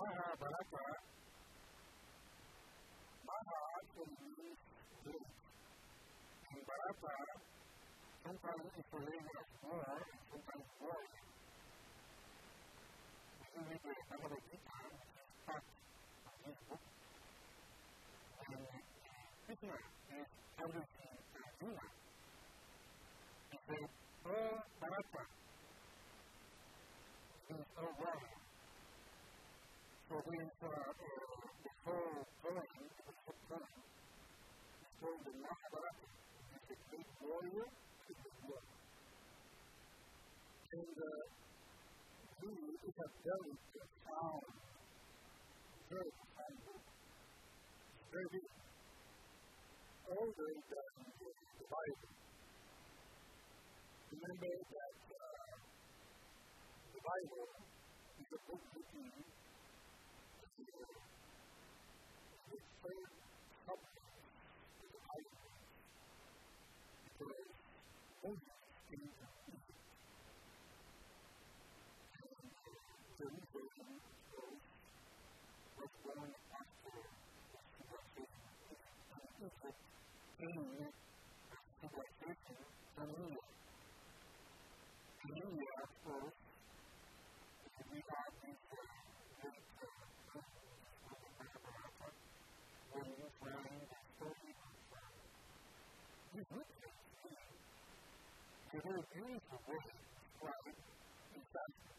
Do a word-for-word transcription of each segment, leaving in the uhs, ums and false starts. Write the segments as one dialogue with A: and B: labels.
A: Mahabharata, Maha actually means great. And Bharata, sometimes it's a language of war, and sometimes war. If you read the Bhagavad Gita, which is part of this book, and Krishna is addressing Arjuna. He said, "Oh, Bharata, means oh warrior." So there's uh, uh, the whole poem, the whole poem, is called the Mahabharata. It's a great warrior to the war. And uh, he is a very profound, very profound book. Very deep. Older than the, the Bible. Remember that uh, the Bible is a book written as the third subject of the Bible. Because Moses came to Egypt. And Jerusalem was born after the civilization of Egypt. And Egypt came as civilization from India. In India, of course, we have this uh, great uh, book of the Mahabharata, when you find the story of uh, these witches, the very beautiful way described in Sanskrit.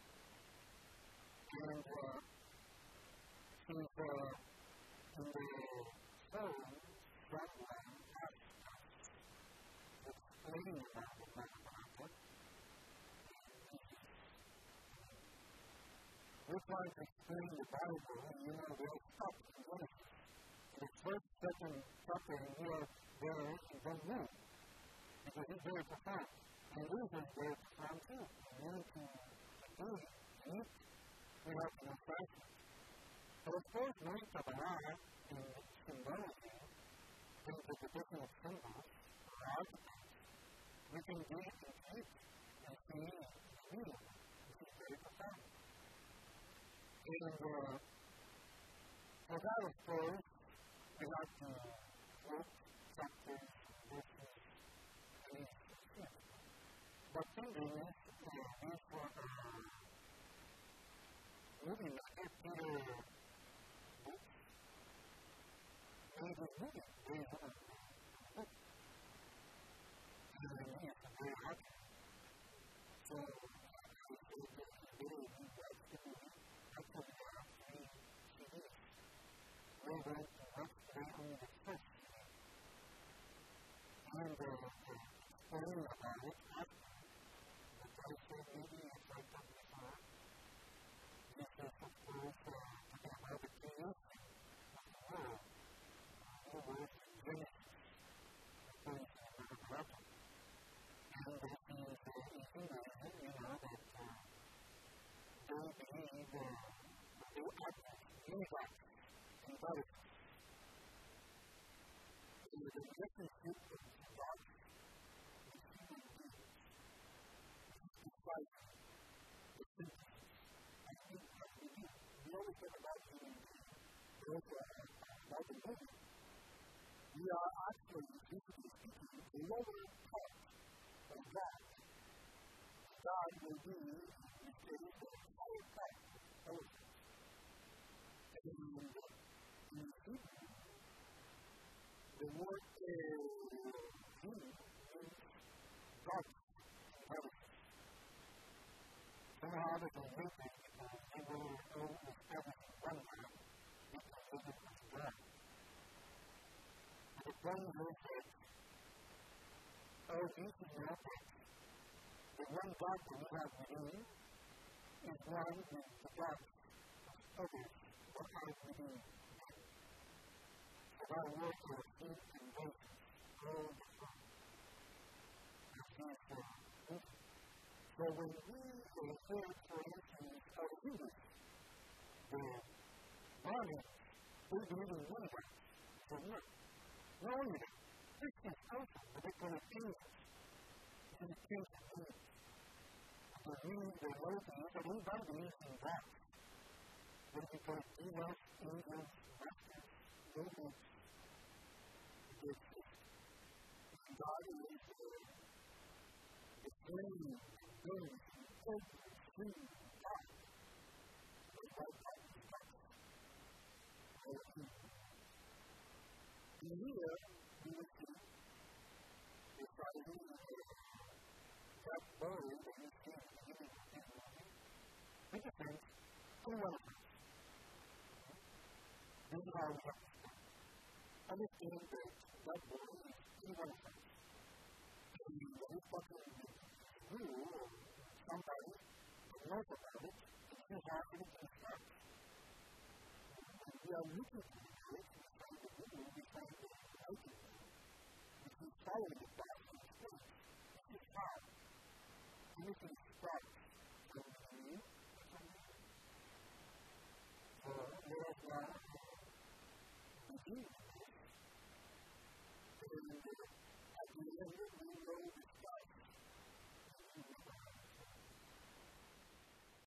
A: And uh, since uh, in the poem, someone asked us to explain about the Mahabharata, we're trying to explain the Bible, and you know, they'll stop in Genesis. The first, second chapter, and we are there in the room. Because it's very profound. And this is very profound too. And we need to do it. We have to understand it. But of course, knowing Kabbalah in symbology, in the interpretation of symbols, or archetypes, we can do it in deep and see the meaning, which is very profound. And uh, for that, of course, we have to work chapters, verses, and things. But thinking is, uh, these were uh, really like Peter Brook. And it was really very hard to book. And it's very hard. So, I said that it's very good to do it. Actually, there are three C Ds. We're going to watch today only the first C D. And uh, explain about it after. But I said maybe as I talked before, this is of course uh, talking about the creation of the world. The word Genesis, according to the Mahabharata. And that means uh, in Hinduism, you know, that uh, they believe uh, they act as universe and goddess. So the relationship of God with human beings is described the synthesis. I think as we do, we always talk about human beings, but also about the movie. We are actually, physically speaking, the lower part of God. God will be the case of higher part of elements. And in Hebrew, the word he means God, intelligence. Somehow they can link it because they were all establishing one man, because they did as God. But the point is that our views in the object, the one God that we have within is one with the gods of others that are within them. So that work of heat and basis, all the time. As is for this. So when we refer, for instance, our Hindus, the Brahmins, they believe in one God. So not, not only that, Christians also, but they call it angels. It's a change of angels. Because we, the Lord, that everybody believes in God. But because enough angels, masters, nobles, exist. And God is the free, good, good, free God. But what God is not. And here, we will see the Friday that word that we see in the beginning of the movie represents two elements. This is how we have to start. Understanding that that word is two elements. And when we're talking with you or somebody that knows about it, if you have anything stuck, we are looking for the word, we find the Google, we find the writing. If you follow the path of the Spirit, this is how anything starts from you or from you. So, let us now begin.